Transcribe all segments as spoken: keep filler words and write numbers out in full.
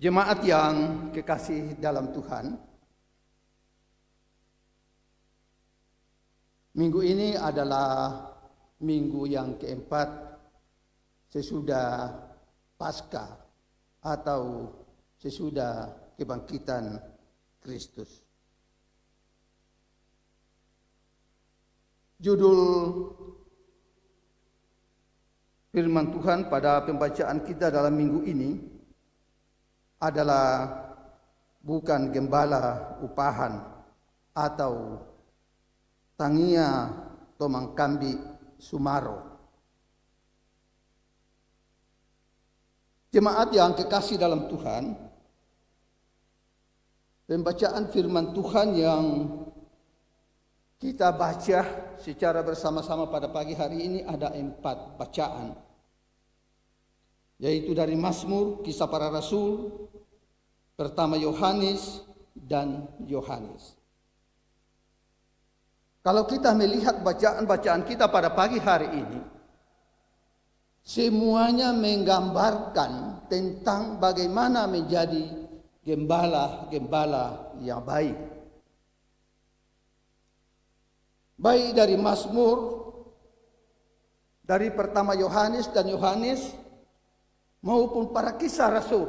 Jemaat yang kekasih dalam Tuhan, minggu ini adalah minggu yang keempat sesudah Paskah atau sesudah kebangkitan Kristus. Judul firman Tuhan pada pembacaan kita dalam minggu ini adalah bukan gembala upahan atau tangia tomang kambi sumaro. Jemaat yang kekasih dalam Tuhan, pembacaan firman Tuhan yang kita baca secara bersama-sama pada pagi hari ini ada empat bacaan, yaitu dari Mazmur, Kisah Para Rasul, pertama Yohanes, dan Yohanes. Kalau kita melihat bacaan-bacaan kita pada pagi hari ini, semuanya menggambarkan tentang bagaimana menjadi gembala-gembala yang baik. Baik dari Mazmur, dari pertama Yohanes dan Yohanes, maupun para kisah Rasul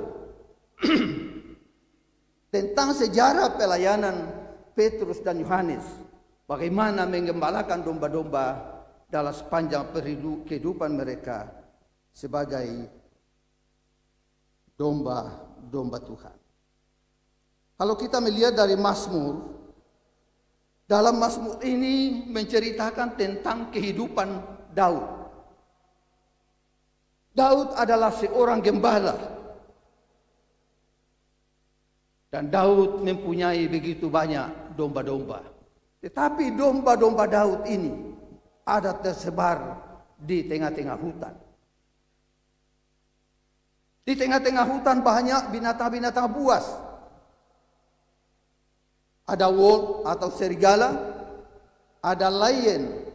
tentang sejarah pelayanan Petrus dan Yohanes, bagaimana menggembalakan domba-domba dalam sepanjang kehidupan mereka sebagai domba-domba Tuhan. Kalau kita melihat dari Mazmur, dalam Mazmur ini menceritakan tentang kehidupan Daud. Daud adalah seorang gembala. Dan Daud mempunyai begitu banyak domba-domba. Tetapi domba-domba Daud ini ada tersebar di tengah-tengah hutan. Di tengah-tengah hutan banyak binatang-binatang buas. Ada wolf atau serigala, ada lion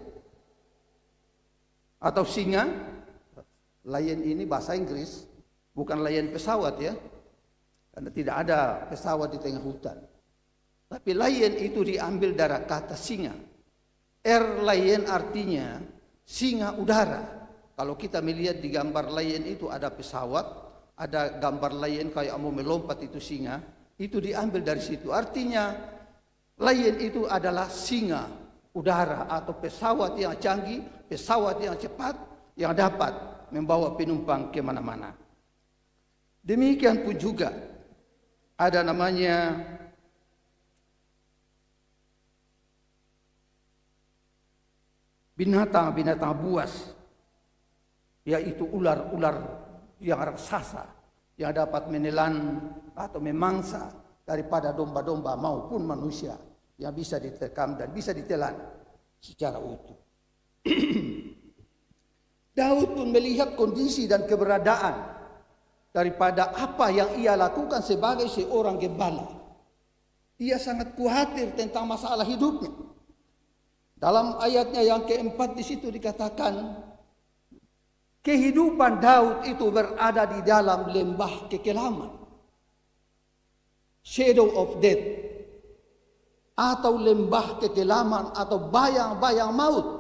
atau singa. Lion ini bahasa Inggris, bukan lion pesawat ya. Karena tidak ada pesawat di tengah hutan. Tapi lion itu diambil dari kata singa. Air lion artinya singa udara. Kalau kita melihat di gambar lion itu ada pesawat, ada gambar lion kayak mau melompat itu singa, itu diambil dari situ. Artinya lion itu adalah singa udara atau pesawat yang canggih, pesawat yang cepat yang dapat membawa penumpang kemana-mana. Demikian pun juga ada namanya binatang-binatang buas, yaitu ular-ular yang raksasa yang dapat menelan atau memangsa daripada domba-domba maupun manusia yang bisa diterkam dan bisa ditelan secara utuh. Daud pun melihat kondisi dan keberadaan daripada apa yang ia lakukan sebagai seorang gembala. Ia sangat khawatir tentang masalah hidupnya. Dalam ayatnya yang keempat di situ dikatakan, kehidupan Daud itu berada di dalam lembah kekelaman, shadow of death, atau lembah kekelaman atau bayang-bayang maut.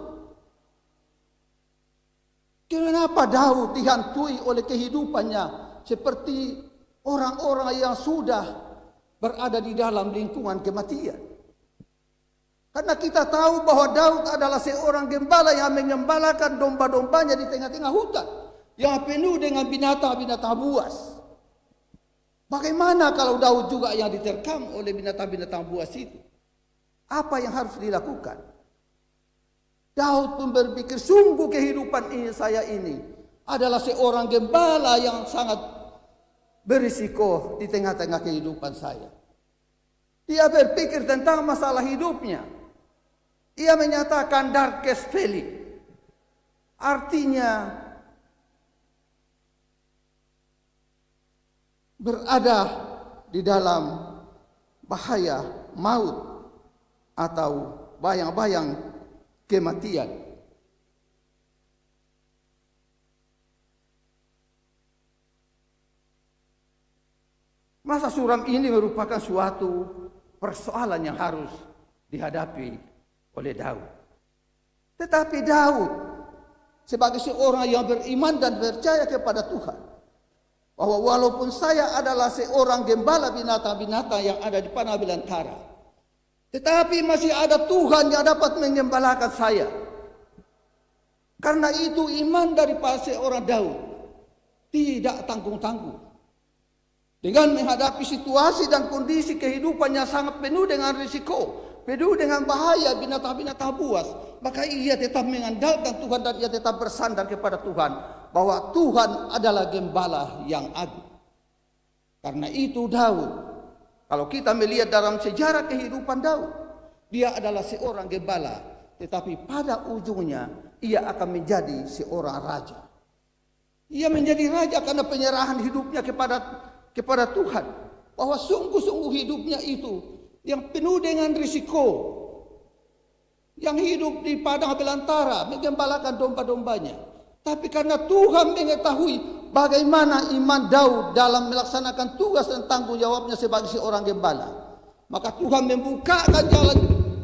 Kenapa Daud dihantui oleh kehidupannya seperti orang-orang yang sudah berada di dalam lingkungan kematian? Karena kita tahu bahwa Daud adalah seorang gembala yang mengembalakan domba-dombanya di tengah-tengah hutan yang penuh dengan binatang-binatang buas. Bagaimana kalau Daud juga yang diterkam oleh binatang-binatang buas itu? Apa yang harus dilakukan? Daud pun berpikir, sungguh kehidupan ini saya ini adalah seorang gembala yang sangat berisiko di tengah-tengah kehidupan saya. Dia berpikir tentang masalah hidupnya. Ia menyatakan darkest valley. Artinya berada di dalam bahaya maut atau bayang-bayang kematian. Masa suram ini merupakan suatu persoalan yang harus dihadapi oleh Daud. Tetapi Daud sebagai seorang yang beriman dan percaya kepada Tuhan, bahwa walaupun saya adalah seorang gembala binatang-binatang yang ada di padang belantara, tetapi masih ada Tuhan yang dapat menggembalakan saya. Karena itu iman daripada seorang Daud tidak tanggung-tanggung. Dengan menghadapi situasi dan kondisi kehidupannya sangat penuh dengan risiko, penuh dengan bahaya binatang-binatang buas, maka ia tetap mengandalkan Tuhan dan ia tetap bersandar kepada Tuhan, bahwa Tuhan adalah gembala yang agung. Karena itu Daud, kalau kita melihat dalam sejarah kehidupan Daud, dia adalah seorang gembala, tetapi pada ujungnya ia akan menjadi seorang raja. Ia menjadi raja karena penyerahan hidupnya kepada kepada Tuhan, bahwa sungguh-sungguh hidupnya itu yang penuh dengan risiko, yang hidup di padang belantara menggembalakan domba-dombanya. Tapi karena Tuhan mengetahui bagaimana iman Daud dalam melaksanakan tugas dan tanggung jawabnya sebagai seorang gembala, maka Tuhan membukakan jalan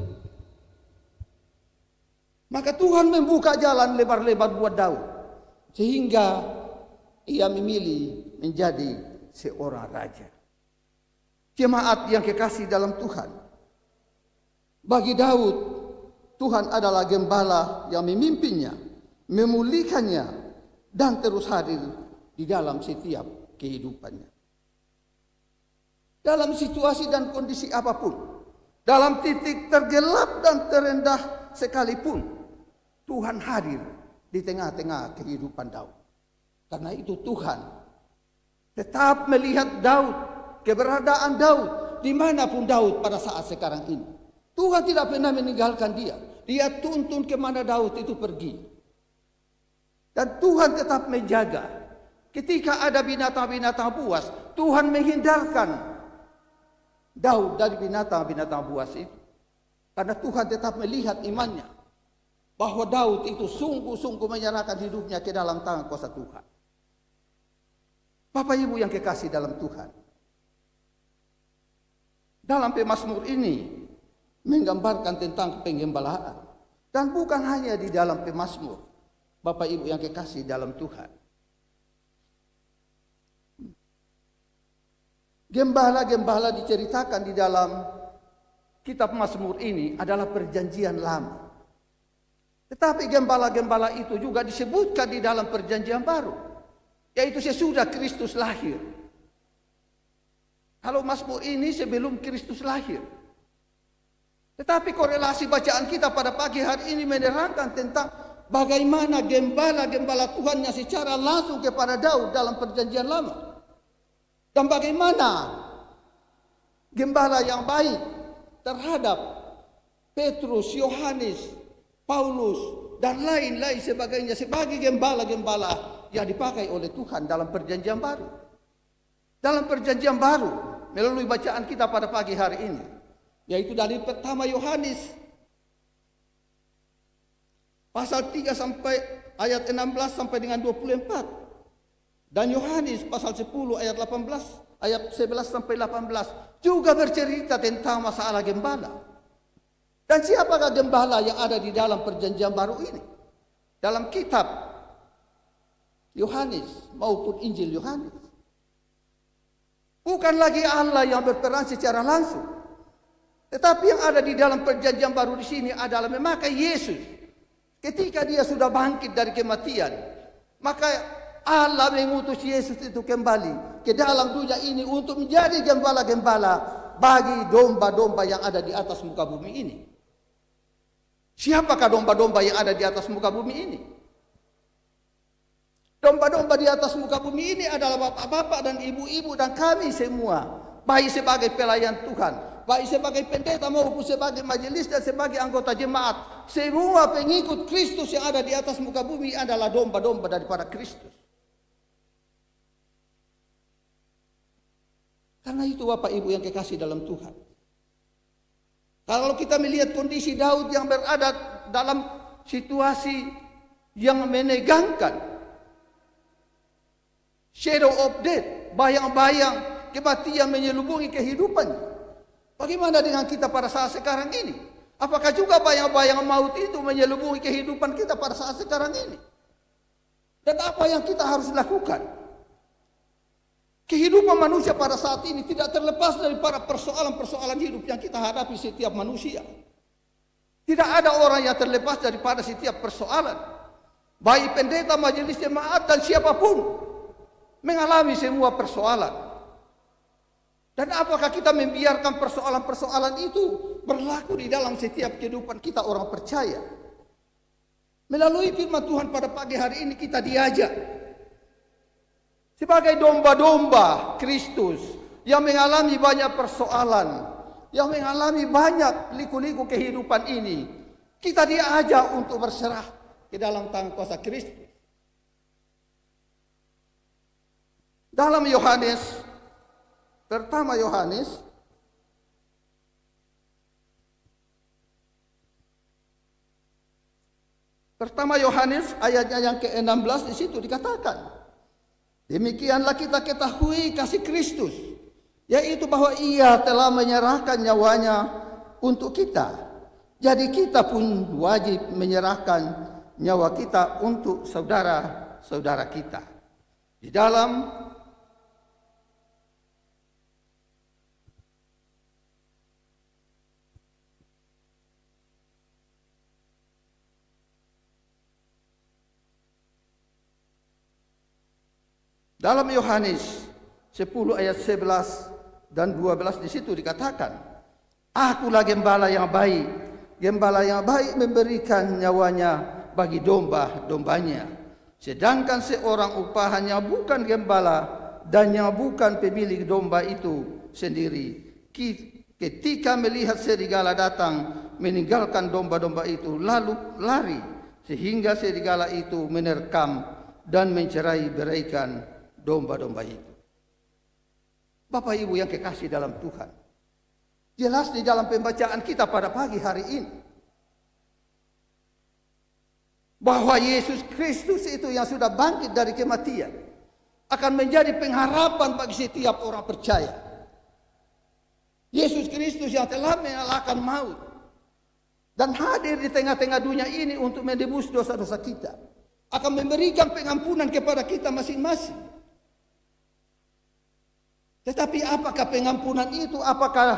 maka Tuhan membuka jalan lebar-lebar buat Daud, sehingga ia memilih menjadi seorang raja. Jemaat yang kekasih dalam Tuhan, bagi Daud, Tuhan adalah gembala yang memimpinnya, memulihkannya, dan terus hadir di dalam setiap kehidupannya. Dalam situasi dan kondisi apapun, dalam titik tergelap dan terendah sekalipun, Tuhan hadir di tengah-tengah kehidupan Daud. Karena itu Tuhan tetap melihat Daud, keberadaan Daud, dimanapun Daud pada saat sekarang ini. Tuhan tidak pernah meninggalkan dia. Dia tuntun kemana Daud itu pergi. Dan Tuhan tetap menjaga. Ketika ada binatang-binatang buas, Tuhan menghindarkan Daud dari binatang-binatang buas itu. Karena Tuhan tetap melihat imannya, bahwa Daud itu sungguh-sungguh menyerahkan hidupnya ke dalam tangan kuasa Tuhan. Bapak Ibu yang kekasih dalam Tuhan, dalam pemazmur ini menggambarkan tentang penggembalaan. Dan bukan hanya di dalam pemazmur, Bapak Ibu yang kekasih dalam Tuhan. Gembala-gembala diceritakan di dalam kitab Mazmur ini adalah perjanjian lama. Tetapi gembala-gembala itu juga disebutkan di dalam perjanjian baru, yaitu sesudah Kristus lahir. Kalau Mazmur ini sebelum Kristus lahir. Tetapi korelasi bacaan kita pada pagi hari ini menerangkan tentang bagaimana gembala-gembala Tuhan yang secara langsung kepada Daud dalam perjanjian lama. Dan bagaimana gembala yang baik terhadap Petrus, Yohanes, Paulus, dan lain-lain sebagainya sebagai gembala-gembala yang dipakai oleh Tuhan dalam perjanjian baru. Dalam perjanjian baru, melalui bacaan kita pada pagi hari ini, yaitu dari pertama Yohanes pasal tiga sampai ayat enam belas sampai dengan dua puluh empat. Dan Yohanes pasal sepuluh ayat delapan belas, ayat sebelas sampai delapan belas juga bercerita tentang masalah gembala. Dan siapakah gembala yang ada di dalam perjanjian baru ini? Dalam kitab Yohanes maupun Injil Yohanes, bukan lagi Allah yang berperan secara langsung, tetapi yang ada di dalam perjanjian baru di sini adalah memakai Yesus. Ketika dia sudah bangkit dari kematian, maka Allah mengutus Yesus itu kembali ke dalam dunia ini untuk menjadi gembala-gembala bagi domba-domba yang ada di atas muka bumi ini. Siapakah domba-domba yang ada di atas muka bumi ini? Domba-domba di atas muka bumi ini adalah bapak-bapak dan ibu-ibu dan kami semua, baik sebagai pelayan Tuhan, baik sebagai pendeta maupun sebagai majelis dan sebagai anggota jemaat. Semua pengikut Kristus yang ada di atas muka bumi adalah domba-domba daripada Kristus. Karena itu Bapak Ibu yang kekasih dalam Tuhan, kalau kita melihat kondisi Daud yang berada dalam situasi yang menegangkan, shadow of death, bayang-bayang kematian menyelubungi kehidupannya. Bagaimana dengan kita pada saat sekarang ini? Apakah juga bayang-bayang maut itu menyelubungi kehidupan kita pada saat sekarang ini? Dan apa yang kita harus lakukan? Kehidupan manusia pada saat ini tidak terlepas dari para persoalan-persoalan hidup yang kita hadapi setiap manusia. Tidak ada orang yang terlepas daripada setiap persoalan. Baik pendeta, majelis jemaat, dan siapapun mengalami semua persoalan. Dan apakah kita membiarkan persoalan-persoalan itu berlaku di dalam setiap kehidupan kita orang percaya? Melalui firman Tuhan pada pagi hari ini kita diajak sebagai domba-domba Kristus yang mengalami banyak persoalan, yang mengalami banyak liku-liku kehidupan ini, kita diajak untuk berserah ke dalam tangan kuasa Kristus. Dalam Yohanes, pertama Yohanes Pertama Yohanes ayatnya yang ke enam belas di situ dikatakan, demikianlah kita ketahui kasih Kristus, yaitu bahwa Ia telah menyerahkan nyawanya untuk kita. Jadi kita pun wajib menyerahkan nyawa kita untuk saudara-saudara kita. Di dalam Dalam Yohanes sepuluh ayat sebelas dan dua belas di situ dikatakan, Akulah gembala yang baik. Gembala yang baik memberikan nyawanya bagi domba-dombanya. Sedangkan seorang upahannya bukan gembala dan yang bukan pemilik domba itu sendiri. Ketika melihat serigala datang meninggalkan domba-domba itu, lalu lari sehingga serigala itu menerkam dan mencerai-beraikan domba-domba itu. Bapak Ibu yang kekasih dalam Tuhan, jelas di dalam pembacaan kita pada pagi hari ini bahwa Yesus Kristus itu yang sudah bangkit dari kematian akan menjadi pengharapan bagi setiap orang percaya. Yesus Kristus yang telah mengalahkan maut dan hadir di tengah-tengah dunia ini untuk menebus dosa-dosa kita, akan memberikan pengampunan kepada kita masing-masing. Tetapi apakah pengampunan itu? Apakah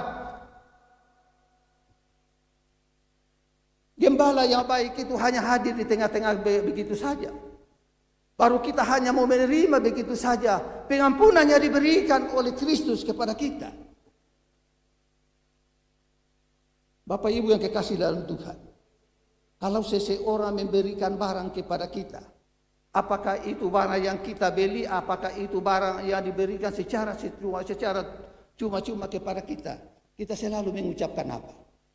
gembala yang baik itu hanya hadir di tengah-tengah begitu saja? Baru kita hanya mau menerima begitu saja pengampunannya diberikan oleh Kristus kepada kita. Bapak Ibu yang kekasih dalam Tuhan, kalau seseorang memberikan barang kepada kita, apakah itu barang yang kita beli, apakah itu barang yang diberikan secara secara cuma-cuma kepada kita, kita selalu mengucapkan apa?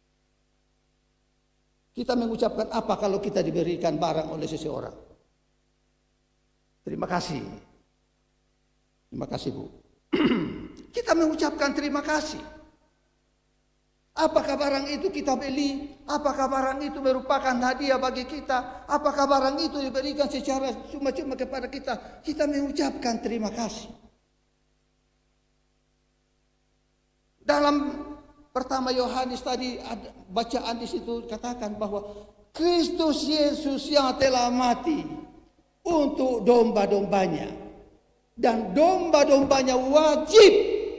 Kita mengucapkan apa kalau kita diberikan barang oleh seseorang? Terima kasih. Terima kasih, Bu. Kita mengucapkan terima kasih. Apakah barang itu kita beli? Apakah barang itu merupakan hadiah bagi kita? Apakah barang itu diberikan secara cuma-cuma kepada kita? Kita mengucapkan terima kasih. Dalam pertama Yohanes tadi ada bacaan di situ katakan bahwa Kristus Yesus yang telah mati untuk domba-dombanya, dan domba-dombanya wajib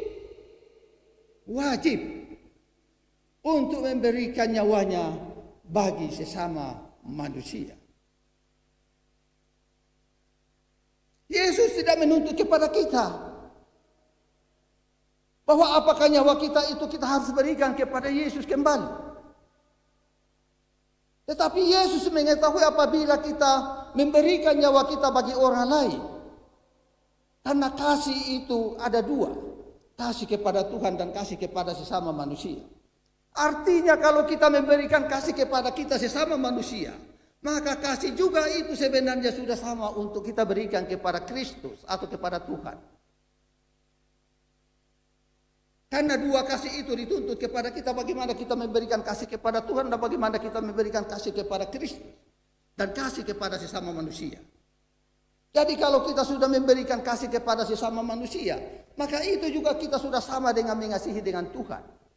wajib untuk memberikan nyawanya bagi sesama manusia. Yesus tidak menuntut kepada kita bahwa apakah nyawa kita itu kita harus berikan kepada Yesus kembali. Tetapi Yesus mengetahui apabila kita memberikan nyawa kita bagi orang lain. Karena kasih itu ada dua, kasih kepada Tuhan dan kasih kepada sesama manusia. Artinya kalau kita memberikan kasih kepada kita sesama manusia, maka kasih juga itu sebenarnya sudah sama untuk kita berikan kepada Kristus atau kepada Tuhan. Karena dua kasih itu dituntut kepada kita, bagaimana kita memberikan kasih kepada Tuhan dan bagaimana kita memberikan kasih kepada Kristus dan kasih kepada sesama manusia. Jadi kalau kita sudah memberikan kasih kepada sesama manusia, maka itu juga kita sudah sama dengan mengasihi dengan Tuhan.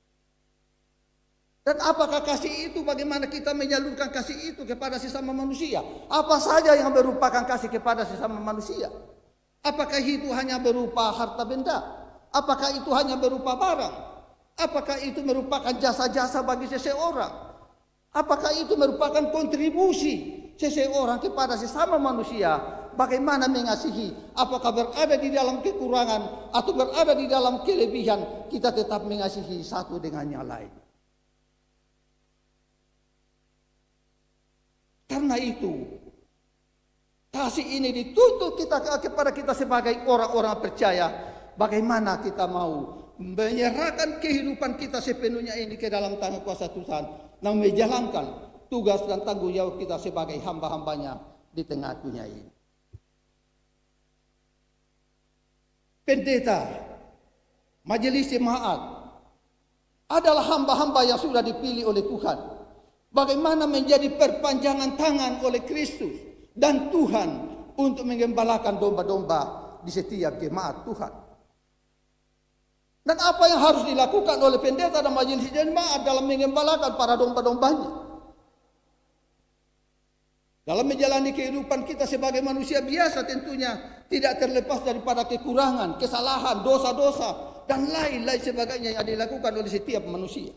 Dan apakah kasih itu, bagaimana kita menyalurkan kasih itu kepada sesama manusia? Apa saja yang merupakan kasih kepada sesama manusia? Apakah itu hanya berupa harta benda? Apakah itu hanya berupa barang? Apakah itu merupakan jasa-jasa bagi seseorang? Apakah itu merupakan kontribusi seseorang kepada sesama manusia? Bagaimana mengasihi? Apakah berada di dalam kekurangan atau berada di dalam kelebihan, kita tetap mengasihi satu dengan yang lain. Karena itu, kasih ini dituntut kita kepada kita sebagai orang-orang percaya. Bagaimana kita mau menyerahkan kehidupan kita sepenuhnya ini ke dalam tangan kuasa Tuhan, dan menjalankan tugas dan tanggung jawab kita sebagai hamba-hambanya di tengah dunia ini. Pendeta, majelis jemaat adalah hamba-hamba yang sudah dipilih oleh Tuhan. Bagaimana menjadi perpanjangan tangan oleh Kristus dan Tuhan untuk menggembalakan domba-domba di setiap jemaat Tuhan. Dan apa yang harus dilakukan oleh pendeta dan majelis jemaat dalam menggembalakan para domba-dombanya? Dalam menjalani kehidupan kita sebagai manusia biasa, tentunya tidak terlepas daripada kekurangan, kesalahan, dosa-dosa, dan lain-lain sebagainya yang dilakukan oleh setiap manusia.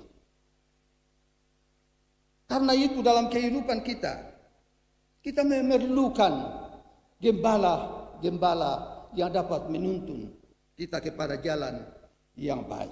Karena itu dalam kehidupan kita, kita memerlukan gembala-gembala yang dapat menuntun kita kepada jalan yang baik.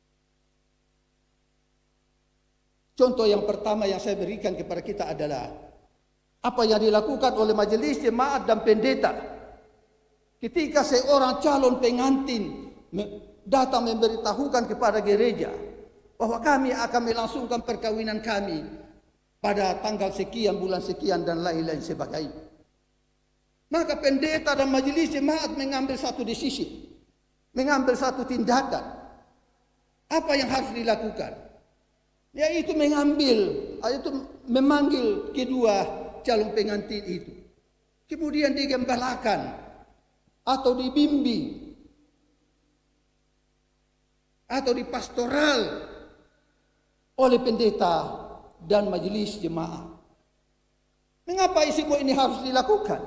Contoh yang pertama yang saya berikan kepada kita adalah apa yang dilakukan oleh majelis jemaat dan pendeta ketika seorang calon pengantin datang memberitahukan kepada gereja bahwa kami akan melangsungkan perkawinan kami pada tanggal sekian, bulan sekian, dan lain-lain sebagainya. Maka pendeta dan majelis jemaat mengambil satu desisi, mengambil satu tindakan. Apa yang harus dilakukan? Yaitu mengambil, yaitu memanggil kedua calon pengantin itu. Kemudian digembalakan atau dibimbing atau dipastoral oleh pendeta dan majelis jemaat. Mengapa semua ini harus dilakukan?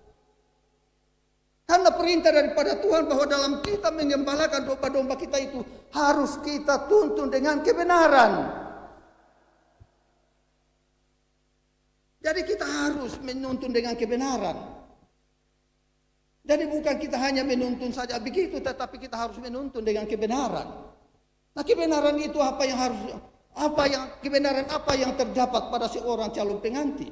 Karena perintah daripada Tuhan bahwa dalam kita menggembalakan domba-domba kita itu harus kita tuntun dengan kebenaran. Jadi kita harus menuntun dengan kebenaran. Jadi bukan kita hanya menuntun saja begitu, tetapi kita harus menuntun dengan kebenaran. Nah, kebenaran itu apa yang harus Apa yang kebenaran apa yang terdapat pada seorang calon pengantin?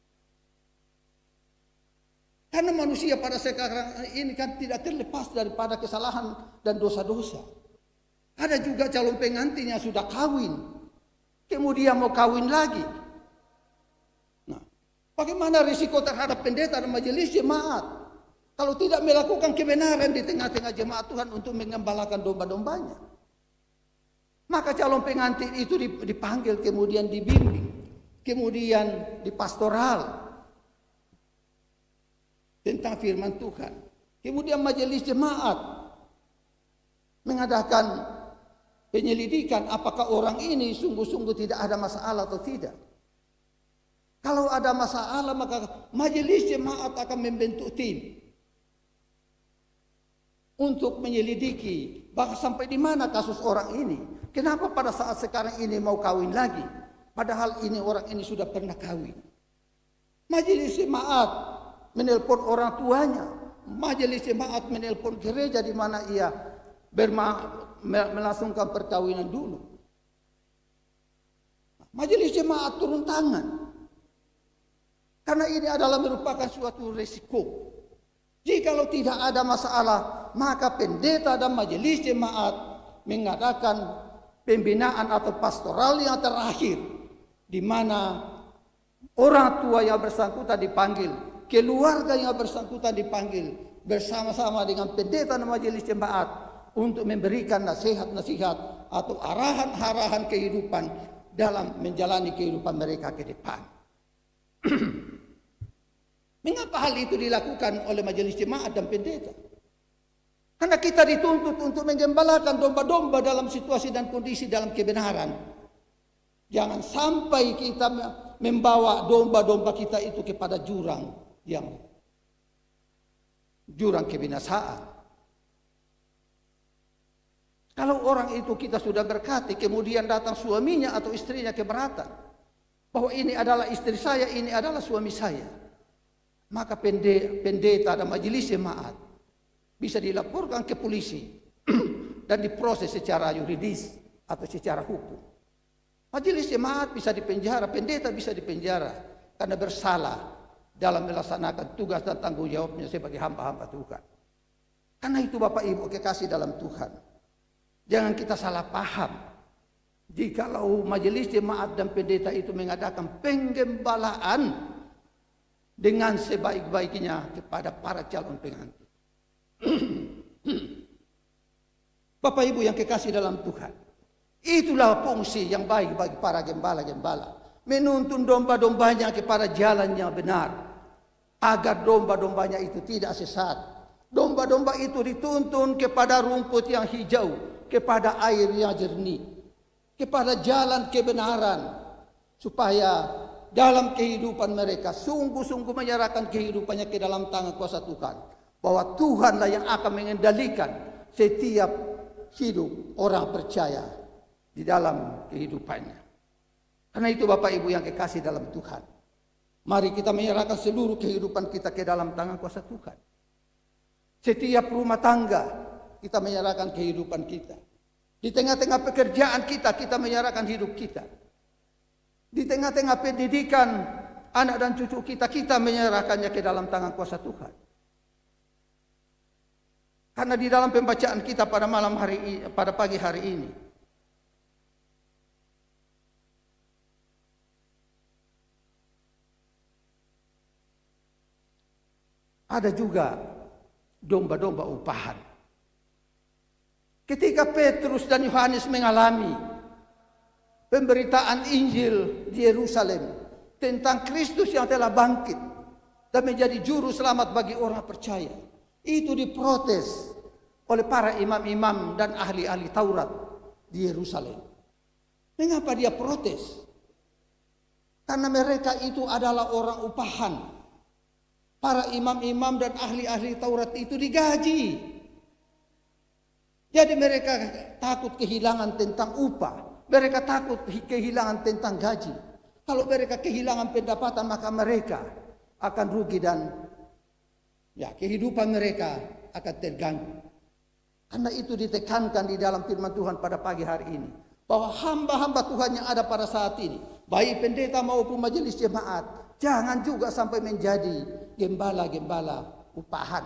Karena manusia pada sekarang ini kan tidak terlepas daripada kesalahan dan dosa-dosa. Ada juga calon pengantin yang sudah kawin, kemudian mau kawin lagi. Nah, bagaimana risiko terhadap pendeta dan majelis jemaat kalau tidak melakukan kebenaran di tengah-tengah jemaat Tuhan untuk mengembalakan domba-dombanya? Maka calon pengantin itu dipanggil, kemudian dibimbing, kemudian dipastoral tentang firman Tuhan. Kemudian majelis jemaat mengadakan penyelidikan apakah orang ini sungguh-sungguh tidak ada masalah atau tidak. Kalau ada masalah, maka majelis jemaat akan membentuk tim untuk menyelidiki bahkan sampai di mana kasus orang ini. Kenapa pada saat sekarang ini mau kawin lagi? Padahal ini orang ini sudah pernah kawin. Majelis jemaat menelpon orang tuanya. Majelis jemaat menelpon gereja di mana ia berma melangsungkan perkawinan dulu. Majelis jemaat turun tangan. Karena ini adalah merupakan suatu resiko. Jikalau tidak ada masalah, maka pendeta dan majelis jemaat mengadakan pembinaan atau pastoral yang terakhir, di mana orang tua yang bersangkutan dipanggil, keluarga yang bersangkutan dipanggil bersama-sama dengan pendeta dan majelis jemaat untuk memberikan nasihat-nasihat atau arahan-arahan kehidupan dalam menjalani kehidupan mereka ke depan. Mengapa hal itu dilakukan oleh majelis jemaat dan pendeta? Karena kita dituntut untuk menggembalakan domba-domba dalam situasi dan kondisi dalam kebenaran. Jangan sampai kita membawa domba-domba kita itu kepada jurang yang jurang kebinasaan. Kalau orang itu kita sudah berkati, kemudian datang suaminya atau istrinya keberatan bahwa ini adalah istri saya, ini adalah suami saya, maka pendeta dan majelis jemaat bisa dilaporkan ke polisi dan diproses secara yuridis atau secara hukum. Majelis jemaat bisa dipenjara, pendeta bisa dipenjara karena bersalah dalam melaksanakan tugas dan tanggung jawabnya sebagai hamba-hamba Tuhan. Karena itu Bapak Ibu kekasih dalam Tuhan, jangan kita salah paham. Jikalau majelis jemaat dan pendeta itu mengadakan penggembalaan dengan sebaik-baiknya kepada para calon pengantin. Bapak Ibu yang kekasih dalam Tuhan, itulah fungsi yang baik bagi para gembala-gembala, menuntun domba-dombanya kepada jalan yang benar, agar domba-dombanya itu tidak sesat. Domba-domba itu dituntun kepada rumput yang hijau, kepada air yang jernih, kepada jalan kebenaran, supaya dalam kehidupan mereka sungguh-sungguh menyerahkan kehidupannya ke dalam tangan kuasa Tuhan. Bahwa Tuhanlah yang akan mengendalikan setiap hidup orang percaya di dalam kehidupannya. Karena itu Bapak Ibu yang kekasih dalam Tuhan, mari kita menyerahkan seluruh kehidupan kita ke dalam tangan kuasa Tuhan. Setiap rumah tangga kita menyerahkan kehidupan kita. Di tengah-tengah pekerjaan kita, kita menyerahkan hidup kita. Di tengah-tengah pendidikan anak dan cucu kita, kita menyerahkannya ke dalam tangan kuasa Tuhan. Karena di dalam pembacaan kita pada malam hari ini, pada pagi hari ini, ada juga domba-domba upahan. Ketika Petrus dan Yohanes mengalami pemberitaan Injil di Yerusalem tentang Kristus yang telah bangkit dan menjadi juru selamat bagi orang percaya, itu diprotes oleh para imam-imam dan ahli-ahli Taurat di Yerusalem. Mengapa dia protes? Karena mereka itu adalah orang upahan. Para imam-imam dan ahli-ahli Taurat itu digaji. Jadi mereka takut kehilangan tentang upah. Mereka takut kehilangan tentang gaji. Kalau mereka kehilangan pendapatan, maka mereka akan rugi dan ya, kehidupan mereka akan terganggu. Karena itu ditekankan di dalam firman Tuhan pada pagi hari ini, bahwa hamba-hamba Tuhan yang ada pada saat ini, baik pendeta maupun majelis jemaat, jangan juga sampai menjadi gembala-gembala upahan.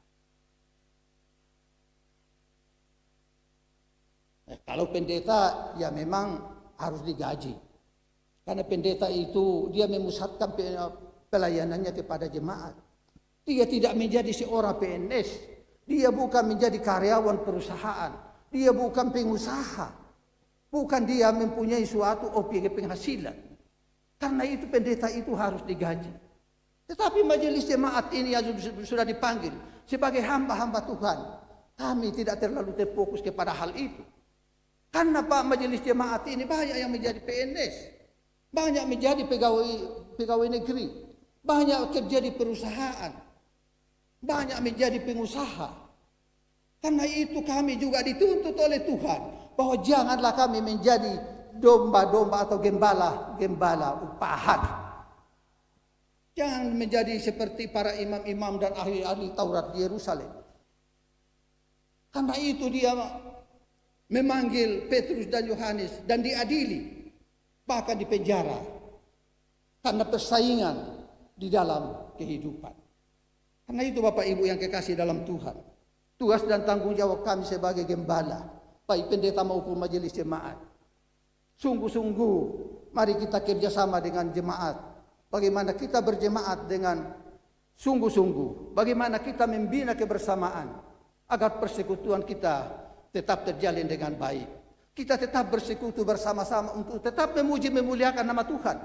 Eh, kalau pendeta ya memang harus digaji. Karena pendeta itu dia memusatkan pelayanannya kepada jemaat. Dia tidak menjadi seorang P N S. Dia bukan menjadi karyawan perusahaan. Dia bukan pengusaha. Bukan dia mempunyai suatu objek penghasilan. Karena itu pendeta itu harus digaji. Tetapi majelis jemaat ini yang sudah dipanggil sebagai hamba-hamba Tuhan, kami tidak terlalu terfokus kepada hal itu. Karena Pak majelis jemaat ini banyak yang menjadi P N S. Banyak menjadi pegawai pegawai negeri. Banyak kerja di perusahaan. Banyak menjadi pengusaha. Karena itu kami juga dituntut oleh Tuhan bahwa janganlah kami menjadi domba-domba atau gembala-gembala upahan. Jangan menjadi seperti para imam-imam dan ahli-ahli Taurat di Yerusalem. Karena itu dia memanggil Petrus dan Yohanes dan diadili, bahkan dipenjara karena persaingan di dalam kehidupan. Karena itu Bapak Ibu yang kekasih dalam Tuhan, tugas dan tanggung jawab kami sebagai gembala, baik pendeta maupun majelis jemaat, sungguh-sungguh mari kita kerjasama dengan jemaat. Bagaimana kita berjemaat dengan sungguh-sungguh, bagaimana kita membina kebersamaan agar persekutuan kita tetap terjalin dengan baik. Kita tetap bersekutu bersama-sama untuk tetap memuji memuliakan nama Tuhan.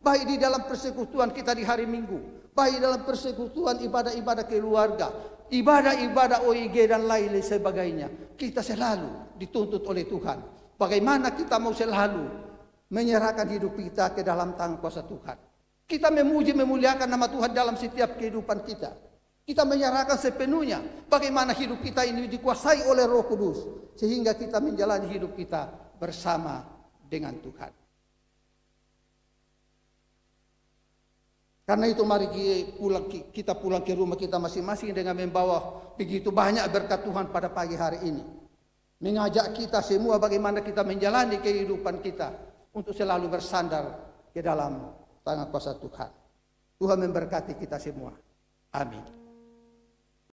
baik di dalam persekutuan kita di hari Minggu, baik dalam persekutuan ibadah-ibadah keluarga, ibadah-ibadah O I G dan lain sebagainya. Kita selalu dituntut oleh Tuhan. Bagaimana kita mau selalu menyerahkan hidup kita ke dalam tangan kuasa Tuhan. Kita memuji memuliakan nama Tuhan dalam setiap kehidupan kita. Kita menyerahkan sepenuhnya bagaimana hidup kita ini dikuasai oleh Roh Kudus, sehingga kita menjalani hidup kita bersama dengan Tuhan. Karena itu mari kita pulang ke rumah kita masing-masing dengan membawa begitu banyak berkat Tuhan pada pagi hari ini. Mengajak kita semua bagaimana kita menjalani kehidupan kita untuk selalu bersandar ke dalam tangan kuasa Tuhan. Tuhan memberkati kita semua. Amin.